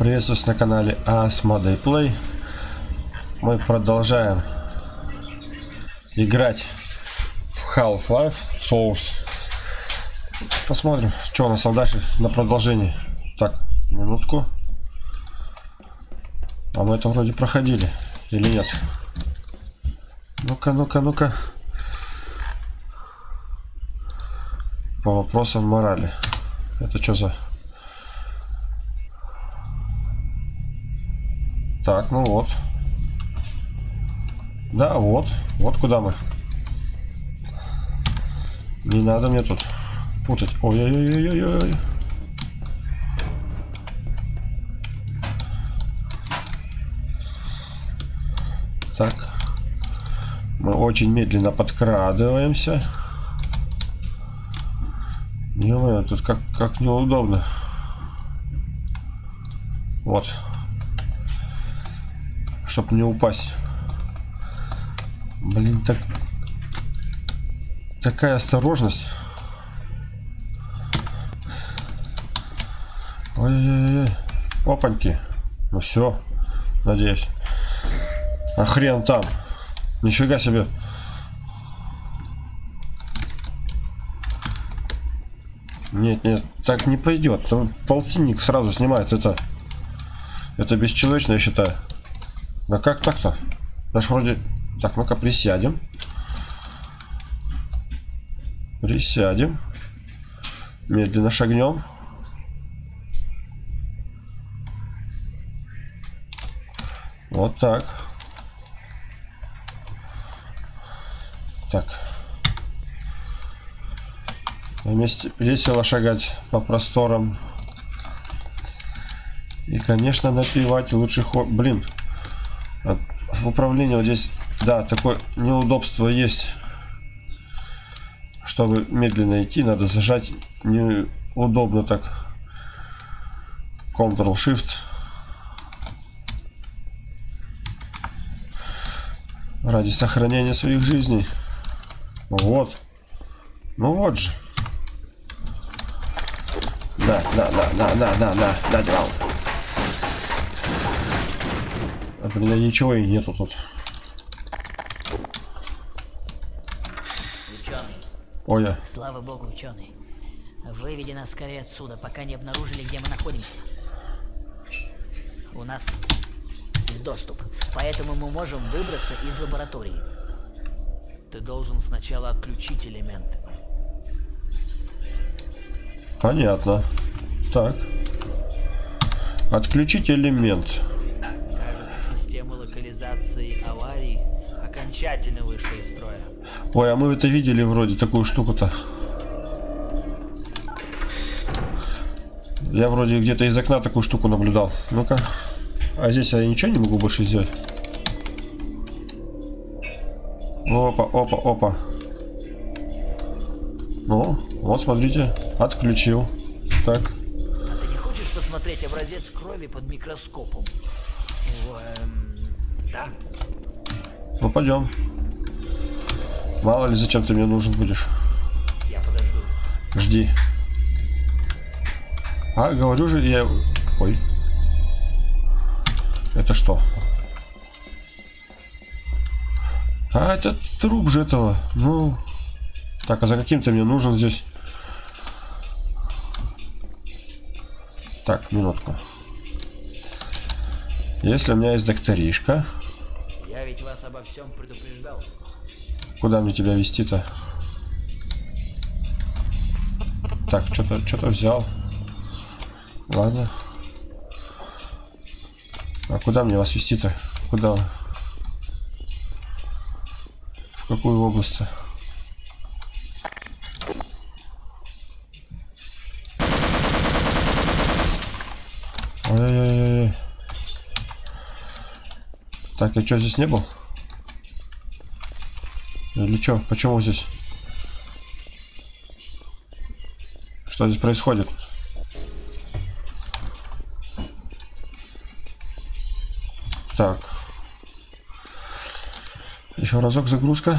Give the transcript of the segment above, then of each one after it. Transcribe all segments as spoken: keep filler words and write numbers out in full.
Приветствую на канале Asmodee Play. Мы продолжаем играть в Half-Life Source. Посмотрим, что у нас там дальше на продолжении. Так, минутку. А мы это вроде проходили или нет? Ну-ка, ну-ка, ну-ка. По вопросам морали. Это что за... Так, ну вот. Да, вот. Вот куда мы. Не надо мне тут путать. Ой-ой-ой-ой-ой. Так. Мы очень медленно подкрадываемся. Ё-моё, тут как, как неудобно. Вот. Чтоб не упасть. Блин, так... Такая осторожность. Ой-ой-ой. Опаньки. Ну все. Надеюсь. А хрен там. Нифига себе. Нет, нет, так не пойдет. Там полтинник сразу снимает. Это... Это бесчеловечно, я считаю. Да как так-то? Наш вроде... Так, ну-ка присядем. Присядем. Медленно шагнем. Вот так. Так. Вместе весело шагать по просторам. И, конечно, напевать лучше хор... Блин. В управлении вот здесь, да, такое неудобство есть. Чтобы медленно идти, надо зажать. Неудобно так. контрол-шифт. Ради сохранения своих жизней. Вот. Ну вот же. На, на, на, на, на, на, на, надевал. А у меня ничего и нету тут. Ученый. Ой, я. Слава богу, ученый. Выведи нас скорее отсюда, пока не обнаружили, где мы находимся. У нас есть доступ, поэтому мы можем выбраться из лаборатории. Ты должен сначала отключить элементы. Понятно. Так. Отключить элемент. Кажется, система локализации аварий окончательно вышла из строя. Ой, а мы это видели вроде, такую штуку-то. Я вроде где-то из окна такую штуку наблюдал. Ну-ка. А здесь я ничего не могу больше сделать. Опа, опа, опа. Ну, вот смотрите. Отключил. Так. А ты не хочешь посмотреть образец крови под микроскопом? Эм, да. Ну, пойдем. Мало ли, зачем ты мне нужен будешь. Я подожду. Жди. А, говорю же, я... Ой. Это что? А, это труп же этого. Ну... Так, а за каким ты мне нужен здесь? Так, минутку. Если у меня есть докторишка... Я ведь вас обо всем предупреждал. Куда мне тебя вести-то? Так, что-то что-то взял. Ладно. А куда мне вас вести-то? Куда? В какую область-то? Ой-ой-ой. Так, я что, здесь не был? Или что? Почему здесь? Что здесь происходит? Так. Еще разок загрузка.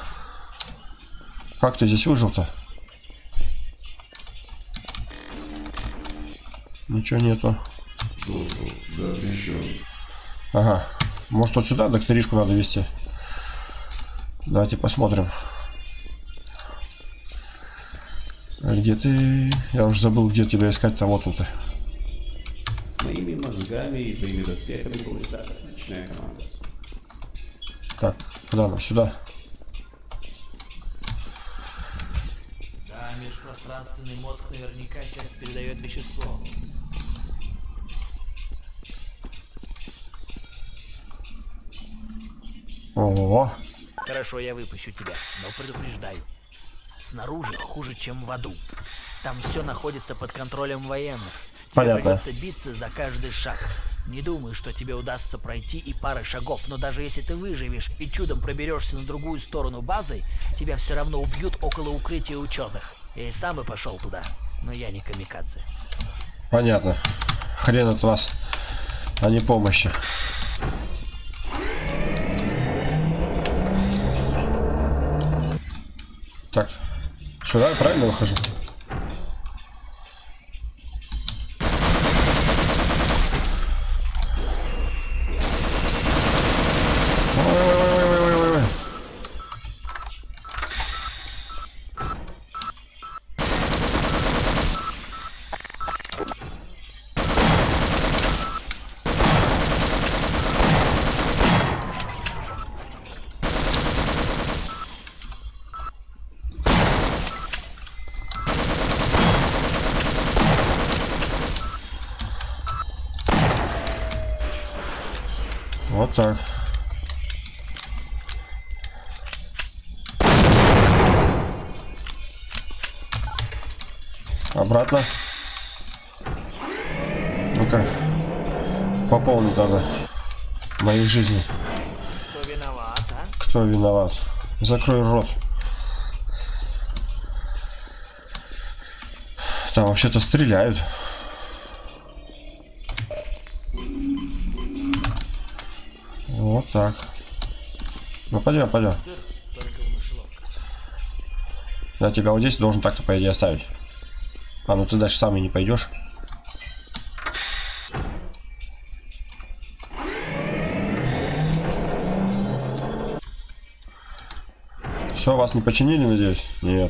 Как ты здесь выжил-то? Ничего нету. Ага. Может, вот сюда докторишку надо вести? Давайте посмотрим. А где ты? Я уже забыл, где тебя искать-то. Вот тут. Моими мозгами и твоими доспехами будет отличная команда. Так, куда нам? Сюда. Да, межпространственный мозг наверняка сейчас передает вещество. О, Хорошо, я выпущу тебя, но предупреждаю. Снаружи хуже, чем в аду. Там все находится под контролем военных. Тебе понятно. придется биться за каждый шаг. Не думаю, что тебе удастся пройти и пары шагов, но даже если ты выживешь и чудом проберешься на другую сторону базы, тебя все равно убьют около укрытия ученых. Я и сам бы пошел туда, но я не камикадзе. Понятно. Хрен от вас, а не помощи. Так, сюда я правильно выхожу? Ой-ой-ой-ой-ой-ой-ой. Вот так. Обратно. Ну-ка. Пополнить надо моей жизни. Кто виноват, а? Кто виноват? Закрой рот. Там вообще-то стреляют. Вот так. Ну пойдем, пойдем. Сыр только в мышеловках. Я тебя вот здесь должен так-то, по идее, оставить. А, ну ты дальше сам и не пойдешь. Все, вас не починили, надеюсь? Нет.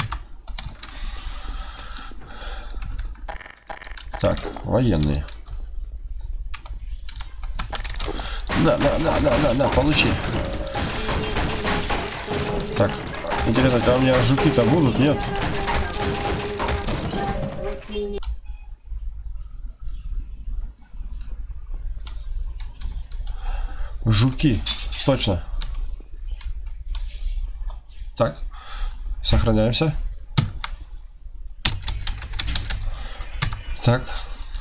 Так, военные. На, на, на, на, на, на, получи. Так, интересно, а у меня жуки-то будут, нет? Жуки, точно. Так, сохраняемся. Так.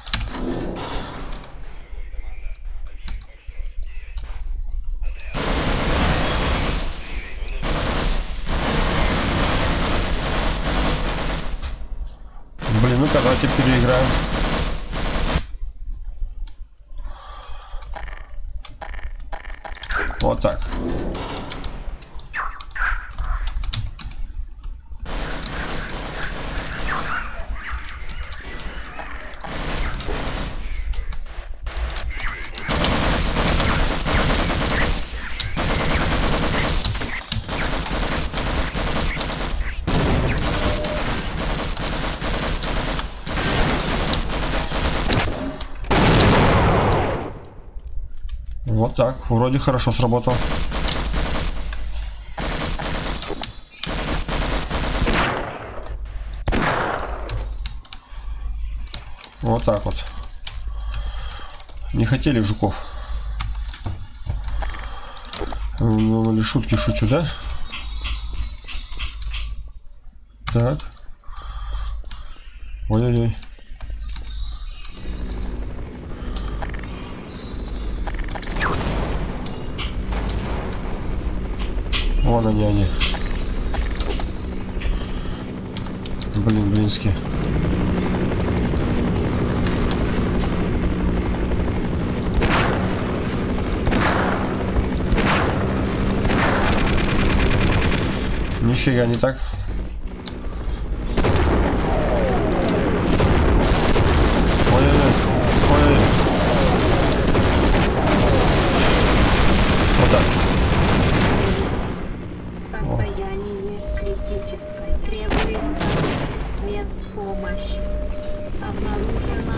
Блин, ну-ка, давайте переиграем. Вот так. Вот так, вроде хорошо сработал. Вот так вот. Не хотели жуков. Ну, или шутки шучу, да? Так. Ой-ой-ой. Вон они, они. Блин, блински. Нифига не так. Ой-ой-ой. Ой-ой-ой. Помощь. Обнаружено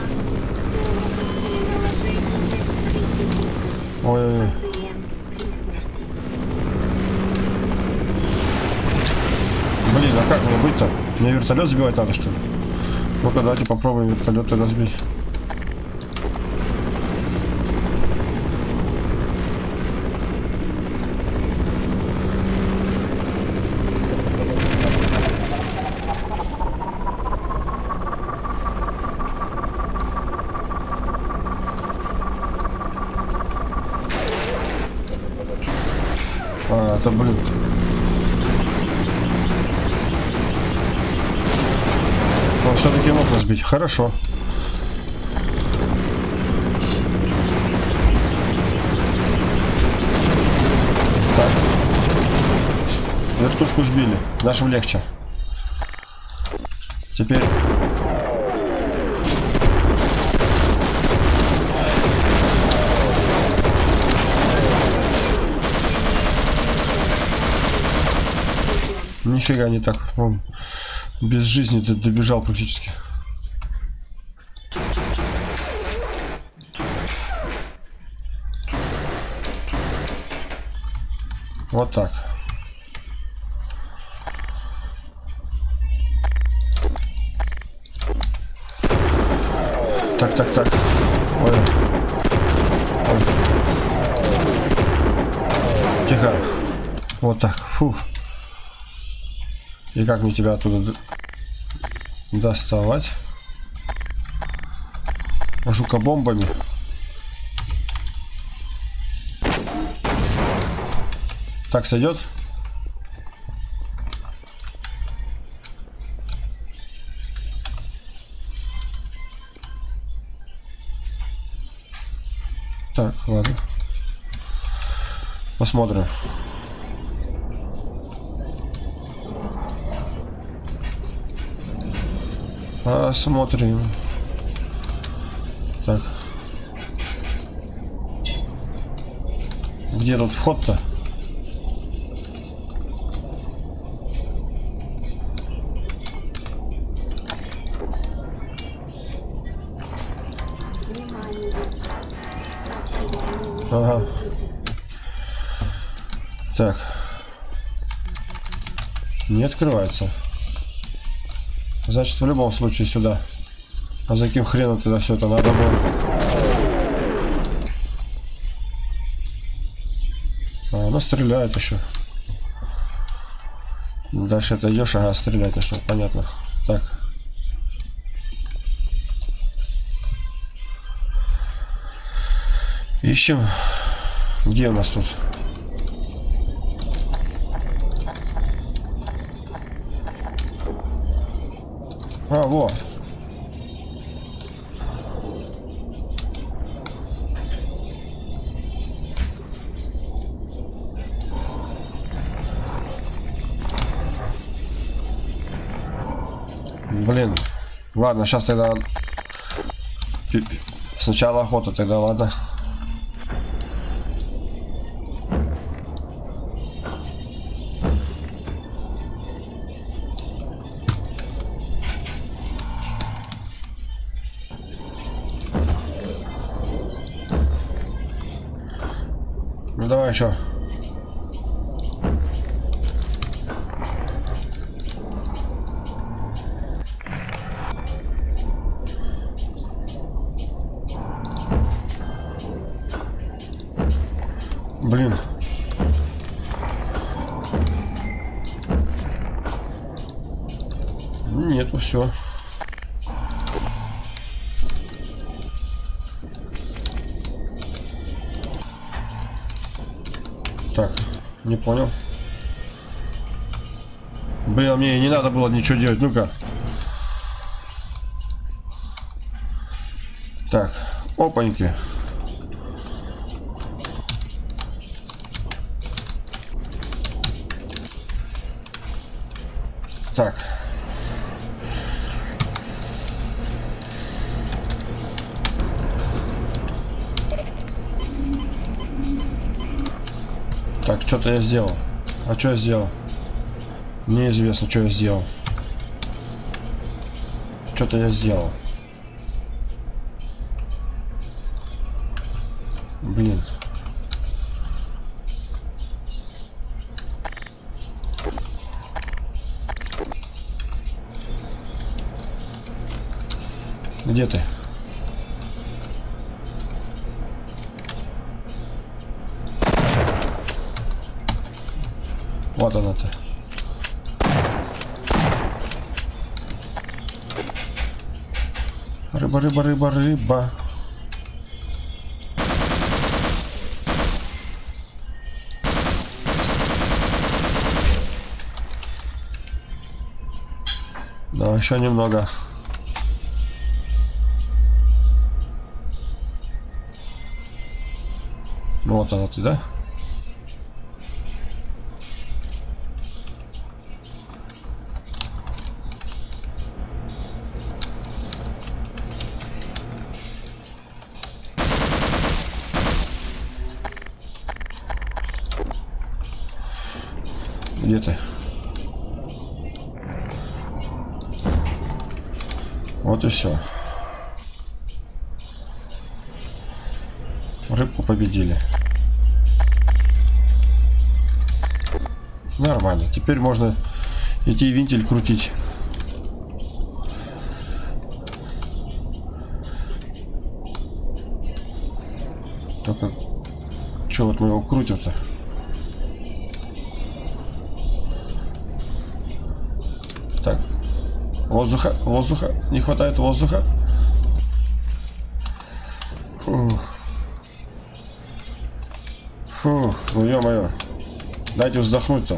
положение критическое. Ой-ой-ой. Пациент при смерти. Блин, а как мне быть-то? Мне вертолет сбивать надо, что ли? Ну-ка, давайте попробуем вертолет тогда сбить. А, это, блин. Он все-таки мог нас сбить. Хорошо. Так. Вертушку сбили. Нашим легче. Теперь... Нифига не так. Он без жизни добежал практически. Вот так. Так, так, так. Ой. Ой. Тихо. Вот так. Фух. И как мне тебя оттуда доставать? Жукобомбами. Так сойдет? Так, ладно. Посмотрим. Посмотрим. Так. Где тут вход-то? Ага. Так. Не открывается. Значит, в любом случае сюда. А за каким хреном тогда все это надо было? А, она стреляет еще. Дальше ты идешь, ага, стрелять начнет, понятно. Так. Ищем. Где у нас тут? А, вот. Блин. Ладно, сейчас тогда... Сначала охота, тогда ладно. Ну давай еще. Блин. Нету, все. Так, не понял. Блин, мне не надо было ничего делать. Ну-ка. Так, опаньки. Так. Так, что-то я сделал. А что я сделал? Неизвестно, что я сделал. Что-то я сделал. Блин. Где ты? Вот она-то. Рыба, рыба, рыба, рыба. Да, еще немного. Ну вот она ты, да? Где ты? Вот и все. Рыбку победили. Нормально. Теперь можно идти винтель крутить. Только что вот мы его крутим-то? Так. Воздуха, воздуха. Не хватает воздуха. Фух. Фух, ну ё-моё. Дайте вздохнуть-то.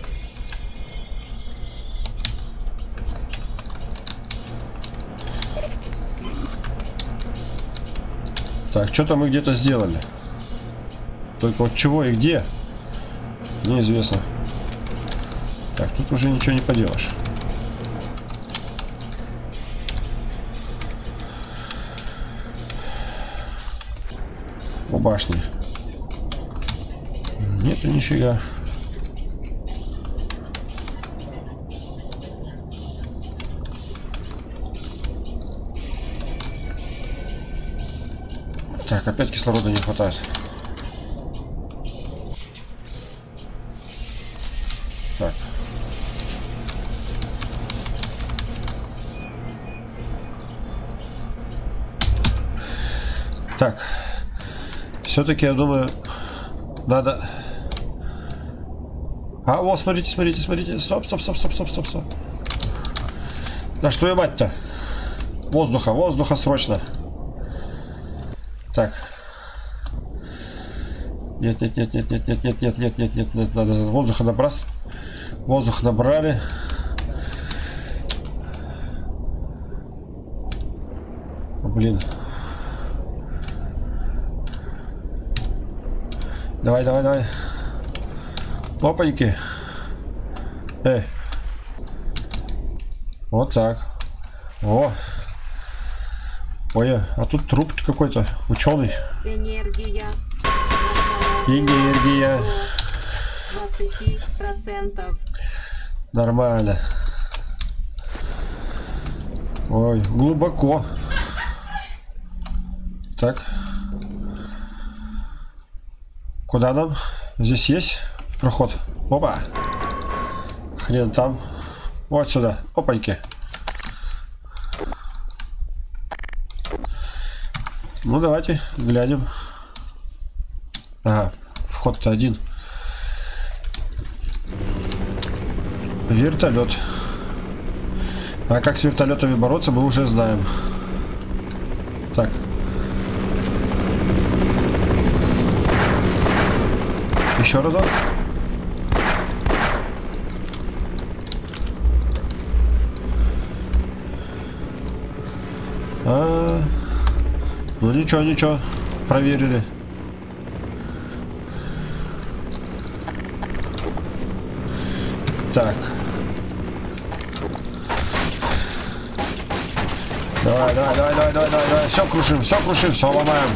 Так, что-то мы где-то сделали. Только вот чего и где, неизвестно. Так, тут уже ничего не поделаешь. У башни. Нету нифига. Так, опять кислорода не хватает. Так. Так. Все-таки, я думаю, надо... А, вот, смотрите, смотрите, смотрите. Стоп, стоп, стоп, стоп, стоп, стоп, стоп. Да что я мать-то? Воздуха, воздуха срочно. Так. Нет, нет, нет, нет, нет, нет, нет, нет, нет, нет, нет, нет, надо воздуха набрать. Воздух набрали. Блин. Давай, давай, давай. Опаньки. Эй. Вот так. О. Ой, а тут труп какой-то, ученый. Энергия. Энергия. двадцать процентов. Нормально. Ой, глубоко. Так. Куда нам? Здесь есть проход. Опа. Хрен там. Вот сюда. Опаньки. Ну, давайте глянем. Ага, вход-то один. Вертолет. А как с вертолетами бороться, мы уже знаем. Так. Еще разок. А, ну ничего, ничего, проверили. Так. Давай, давай, давай, давай, давай, давай, давай. Все крушим, все крушим, все ломаем.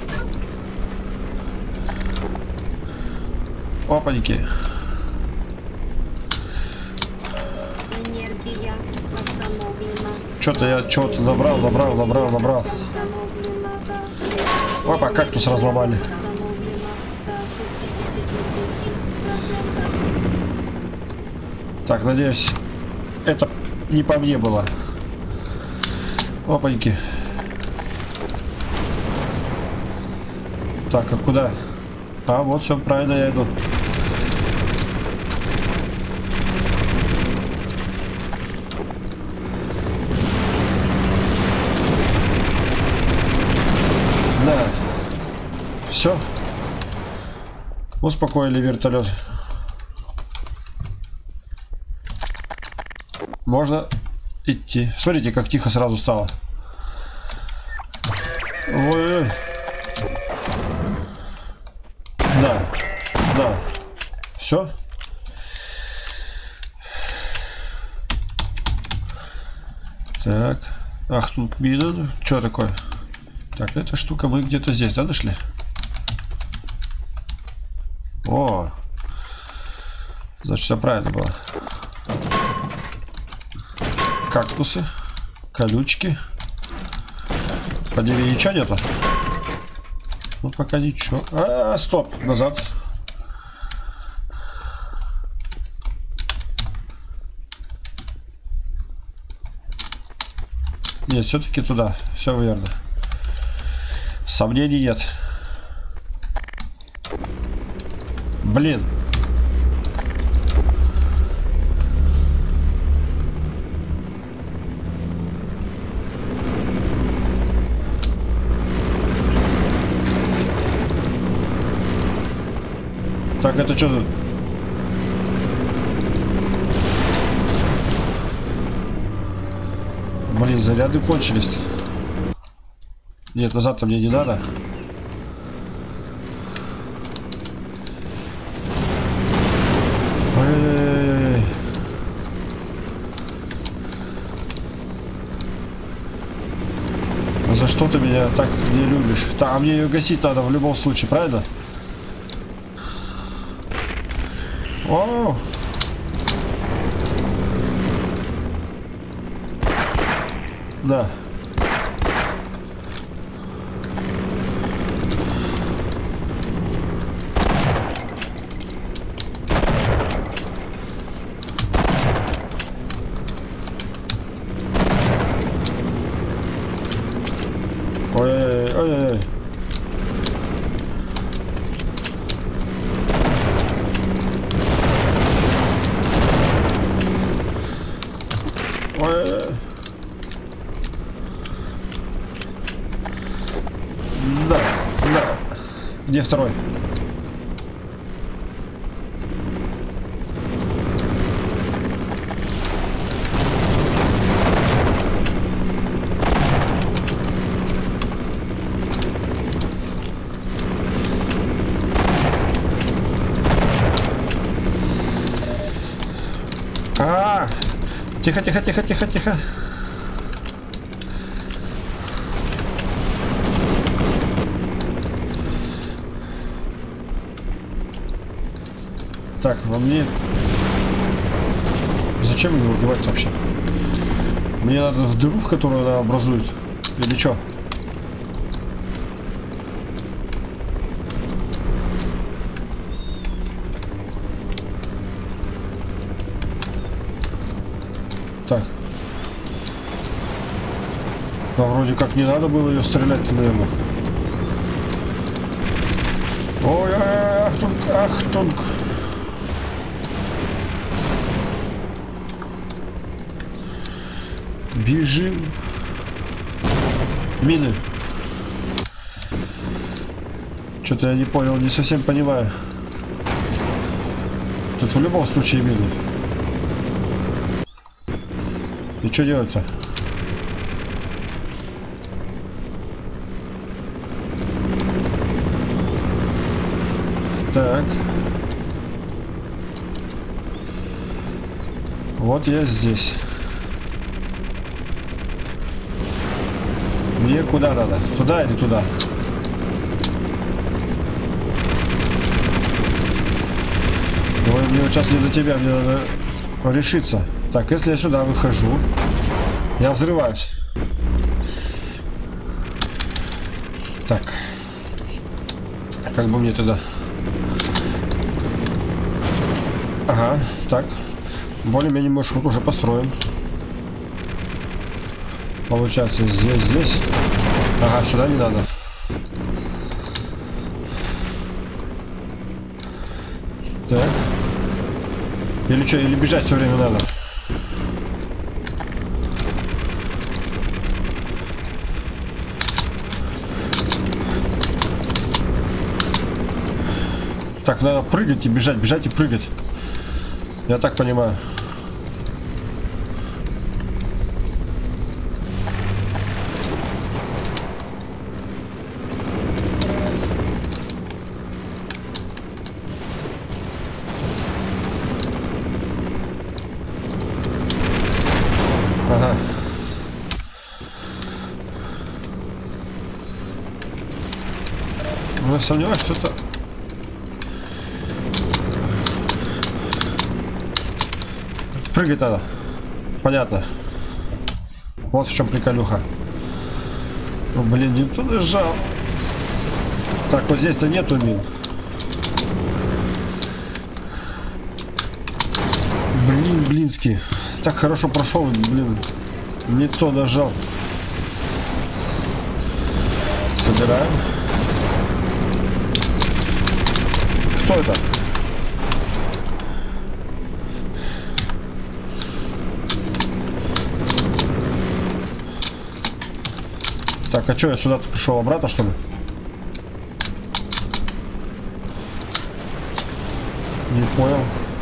Опаньки. Энергия восстановлена. Что-то я чего-то набрал, набрал, набрал, набрал. Установлено до Опа, кактус разломали. установлено до шестидесяти пяти процентов. Так, надеюсь, это не по мне было. Опаньки. Так, а куда? А, вот все, правильно я иду. Да. Все. Успокоили вертолет. Можно идти. Смотрите, как тихо сразу стало. Ой-ой-ой. Да, да. Все. Так. Ах, тут мина. Что такое? Так, эта штука мы где-то здесь, да, нашли? О. Значит, все правильно было. Кактусы. Колючки. По деревьям ничего нету? Ну, пока ничего. А, стоп, назад. Нет, все-таки туда. Все верно. Сомнений нет. Блин. Так, это что? Блин, заряды кончились. Нет, назад-то мне не надо. Ой-ой-ой-ой. А за что ты меня так не любишь? Так, а мне ее гасить надо в любом случае, правильно? О! Да. Ой-ой-ой-ой. Ой. Да, да. Где второй? А, тихо, тихо, тихо, тихо, тихо. Так, во мне... Зачем его убивать вообще? Мне надо в дыру, в которую она образует. Или что? Так. Да, вроде как не надо было ее стрелять, наверное. Ой, ахтунг, ахтунг. Бежим. Мины. Что-то я не понял, не совсем понимаю. Тут в любом случае мины. И что делать-то? Так. Вот я здесь. Мне куда надо? Туда или туда? Ой, мне вот сейчас не до тебя, мне надо решиться. Так, если я сюда выхожу, Я взрываюсь. Так. Как бы мне туда... Ага, так. Более-менее маршрут уже построен. Получается, здесь, здесь. Ага, сюда не надо. Так. Или что, или бежать все время надо? Так, надо прыгать и бежать, бежать и прыгать. Я так понимаю. Ага. Ну, я сомневаюсь, что это... Прыгать надо. Понятно. Вот в чем приколюха. Ну, блин, не то нажал. Так, вот здесь-то нету мин. Блин, блинский. Так хорошо прошел, блин. Не то нажал. Собираем. Кто это? Так, а что, я сюда пришел обратно, что ли? Не понял.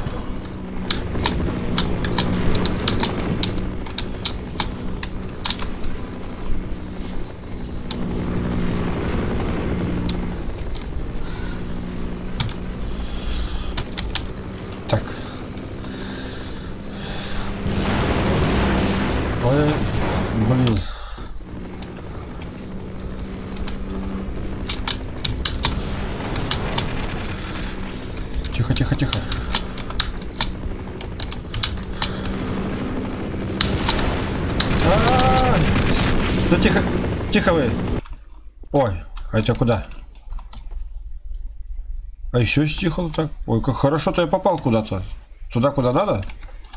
Так. Ой, блин. Тихо, тихо, тихо. А-а-а! Да тихо, тихо вы. Ой, а это куда? А и все стихло так. Ой, как хорошо-то я попал куда-то. Туда, куда надо?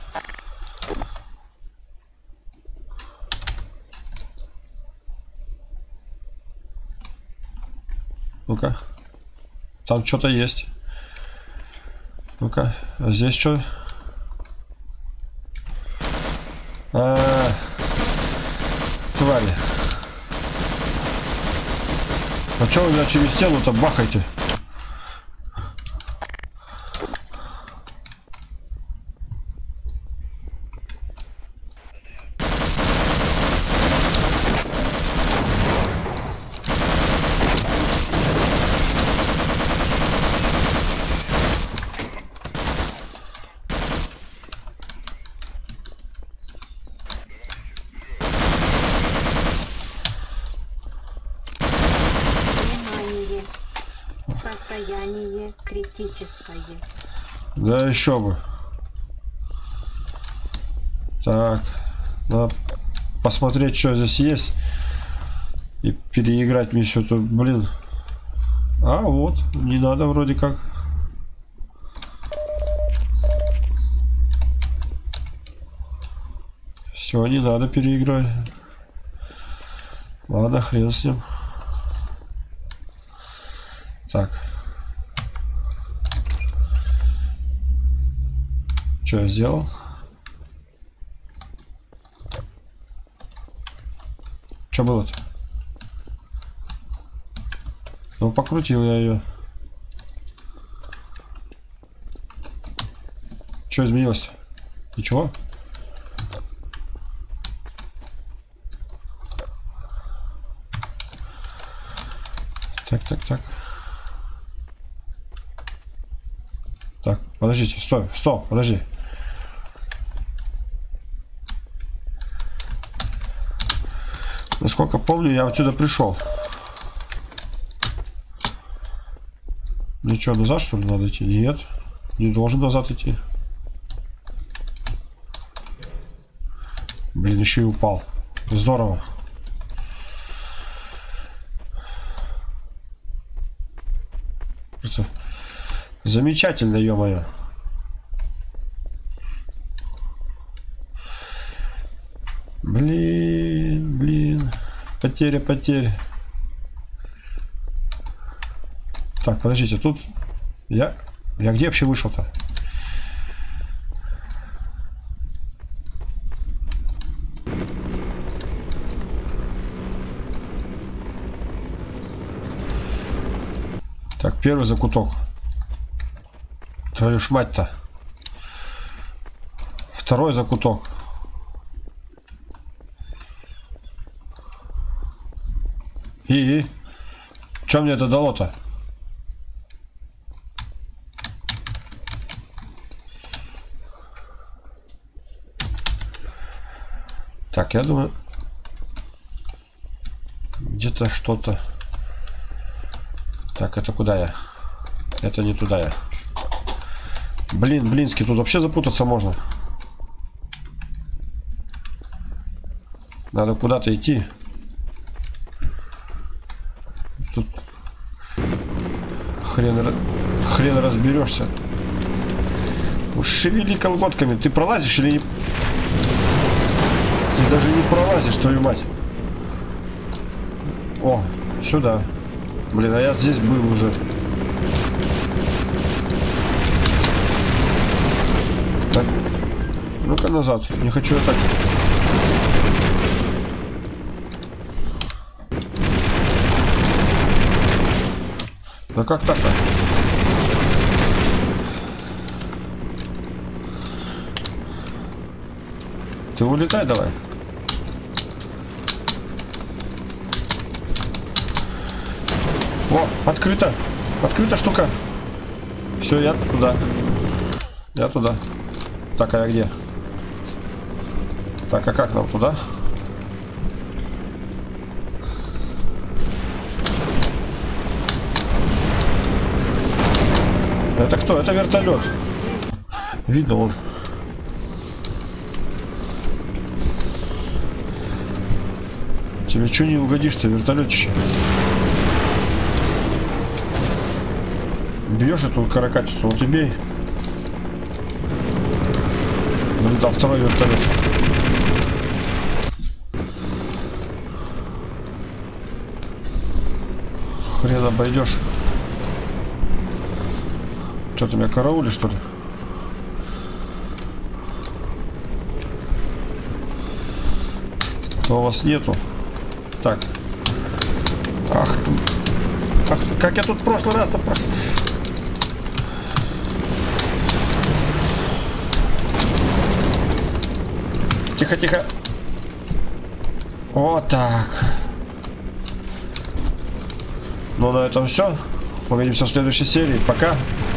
Ну-ка. Там что-то есть. Ну-ка, а здесь что? А, твари. А что вы меня через стену-то бахаете? Состояние критическое. Да еще бы. Так, надо посмотреть, что здесь есть. И переиграть мне все тут, блин. А, вот, не надо вроде как. Все, не надо переиграть. Ладно, хрен с ним. Так. Что я сделал? Что было-то? Ну, покрутил я ее. Что изменилось-то? Ничего? Так, так, так. Так, подождите, стой, стоп, подожди. Насколько помню, я отсюда пришел. Ничего, назад что ли надо идти? Нет, не должен назад идти. Блин, еще и упал. Здорово. Это замечательно, ё-моё. Блин, блин. Потеря, потеря. Так, подождите, тут... Я... Я где вообще вышел-то? Так, первый закуток. Твою ж мать-то. Второй закуток. И, и? Что мне это дало-то? Так, я думаю, где-то что-то. Так, это куда я? Это не туда я. Блин, блинский, тут вообще запутаться можно. Надо куда-то идти. Тут хрен, хрен разберешься. Уж шевели колготками. Ты пролазишь или не? Ты даже не пролазишь, твою мать. О, сюда. Блин, а я здесь был уже. Так. Ну-ка назад. Не хочу я так. Да как так-то? Ты улетай давай. О, открыто. Открыта штука. Все, я туда. Я туда. Так, а я где? Так, а как нам туда? Это кто? Это вертолет. Видно он. Тебе что не угодишь-то, вертолетище? Бьешь эту каракатицу, вот и бей. Ну там второй вертолет. Хрен обойдешь. Что, ты меня караулишь, что ли? Но у вас нету. Так. Ах ты. Ах ты, как я тут в прошлый раз-то про... Тихо, тихо. Вот так. Ну, на этом все. Увидимся в следующей серии. Пока.